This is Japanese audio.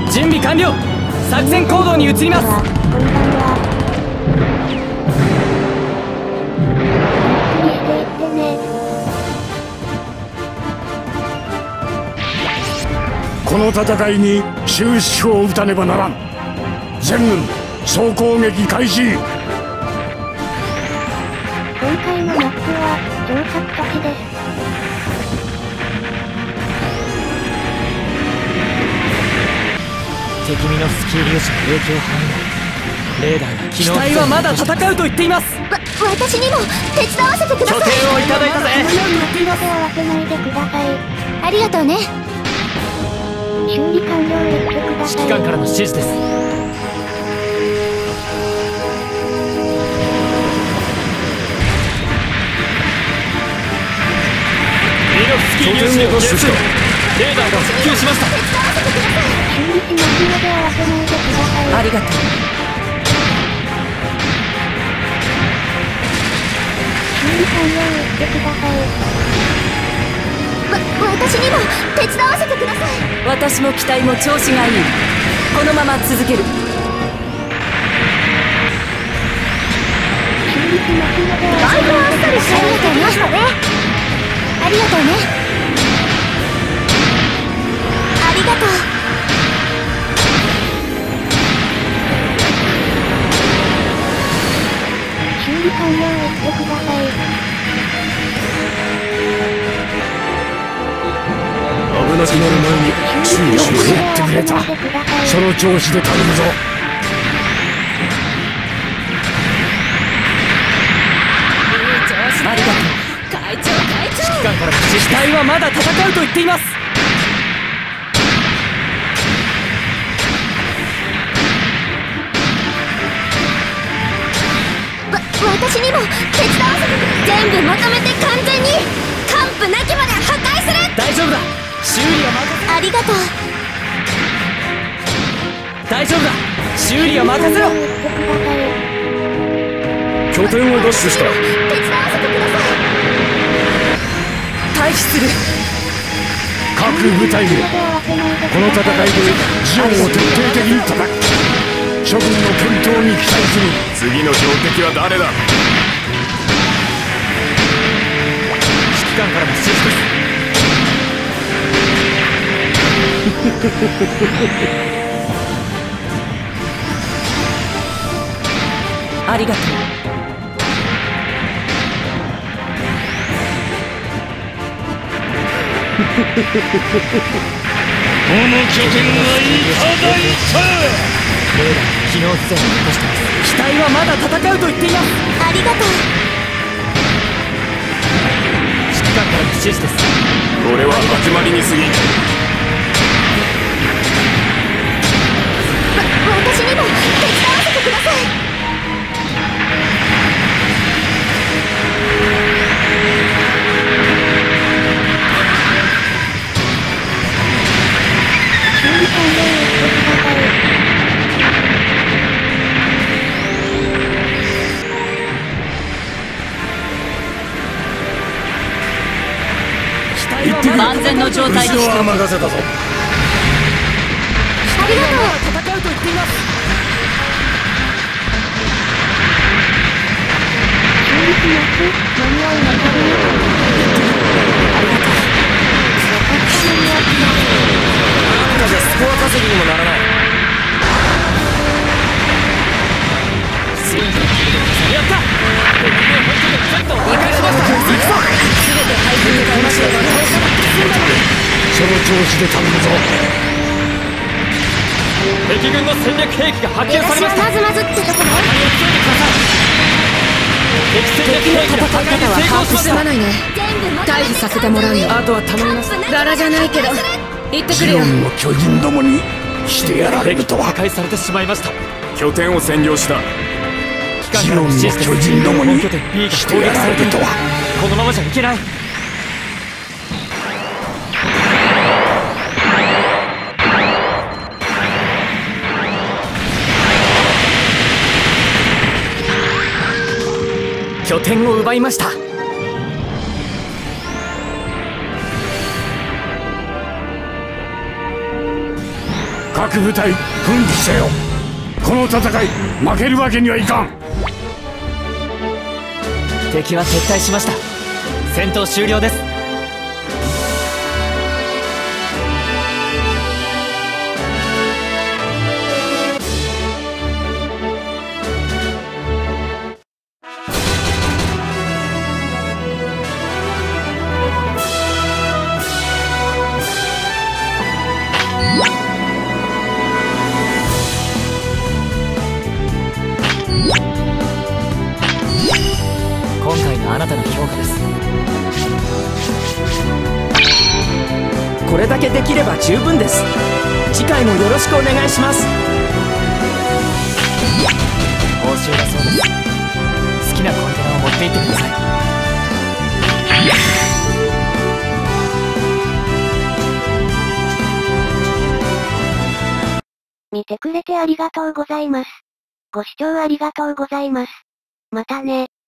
準備完了。作戦行動に移ります。 こんばんは。ゆっくりしていってね。 この戦いに終止符を打たねばならん。全軍総攻撃開始。 今回のマップは城郭都市です。 敵ミノフスキー粒子の影響範囲内。レーダーが機能。機体はまだ戦うと言っています。 私にも手伝わせてください。 拠点をいただいたぜ。 手を当てないでください。 ありがとうね。 修理完了言ってください。 指揮官からの指示です。ミノフスキー粒子のゲスト。レーダーが復旧しました。 修理しますので合わせないでください。 ありがとう。 修理完了言ってください。 私にも手伝わせてください。私も機体も調子がいい。このまま続ける。 修理しますので合わだいぶあっさり仕上げてみましたね。ありがとうね。ありがとう。 修理完了言ってください。 危なくなる前に注意しろよ。言ってくれた。その調子で頼むぞ。 ありがとう。会長。 指揮官からの指示。機体はまだ戦うと言っています。 私にも手伝わせて。全部まとめて完全に完膚なきまで破壊する。 大丈夫だ。修理は任せ。 ありがとう。 大丈夫だ。修理は任せろ。 拠点を奪取した。 手伝わせてください。退避する。 各部隊でこの戦いでジオンを徹底的に叩く。諸軍の健闘に期待する。 次の標的は誰だ。 指揮官からの指示です。 ありがとう。 この拠点はいただいた。 レーダー機能不全を起こしてます。機体はまだ戦うと言っています。 ありがとう。 指揮官からの指示です。 これは始まりに過ぎん。 私にも手伝わせてください。 修理完了言ってください。 万全の状態にしておく。 任せたぞ。 ありがとう。 戦うと言っています。 修理します。間に合いなさる。 ありがとう。 私の間に合います。 なんかじゃスコア稼ぎにもならない。やった。ちょっといかがでも行くぞ。すべて配分に変えましょう。 その調子で頼むぞ。 敵軍の戦略兵器が発見されました。 まずまずってところ。 敵戦略兵器の破壊に成功しました。 進まないね。退避させてもらうよ。 あとは頼みます。 ララじゃないけど行ってくジるよ。 オンの巨人どもにしてやられるとは。 破壊されてしまいました。 拠点を占領した。 ジオンの巨人どもにしてやられるとは。 このままじゃいけない。拠点を奪いました。 各部隊奮起せよ。この戦い負けるわけにはいかん。 敵は撤退しました。戦闘終了です。今回のあなたの評価です。 これだけできれば十分です。次回もよろしくお願いします。 報酬だそうです。好きなコンテナを持って行ってください。 見てくれてありがとうございます。ご視聴ありがとうございます。またね。